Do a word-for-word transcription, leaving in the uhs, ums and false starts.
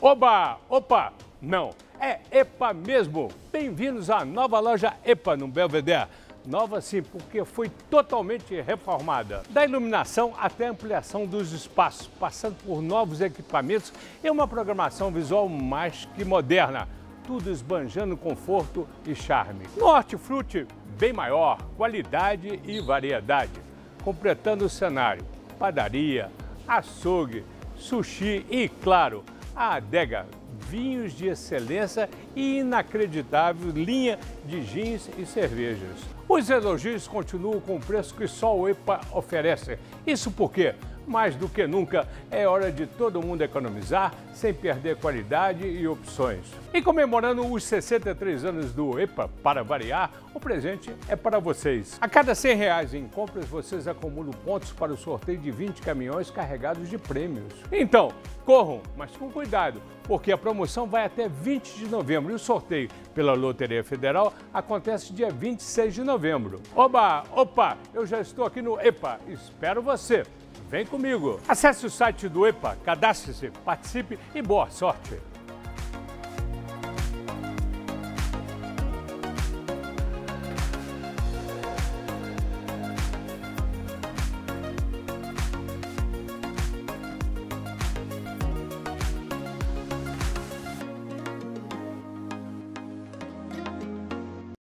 Oba! Opa! Não, é EPA mesmo! Bem-vindos à nova loja EPA no Belvedere. Nova sim, porque foi totalmente reformada. Da iluminação até a ampliação dos espaços, passando por novos equipamentos e uma programação visual mais que moderna. Tudo esbanjando conforto e charme. No Hortifruti, bem maior, qualidade e variedade. Completando o cenário, padaria, açougue, sushi e, claro, a adega, vinhos de excelência e inacreditável linha de gins e cervejas. Os elogios continuam com o preço que só o EPA oferece. Isso porque, mais do que nunca, é hora de todo mundo economizar sem perder qualidade e opções. E comemorando os sessenta e três anos do EPA, para variar, o presente é para vocês. A cada cem reais em compras, vocês acumulam pontos para o sorteio de vinte caminhões carregados de prêmios. Então, corram, mas com cuidado, porque a promoção vai até vinte de novembro e o sorteio pela Loteria Federal acontece dia vinte e seis de novembro. Oba! Opa! Eu já estou aqui no EPA. Espero você! Vem comigo! Acesse o site do EPA, cadastre-se, participe e boa sorte!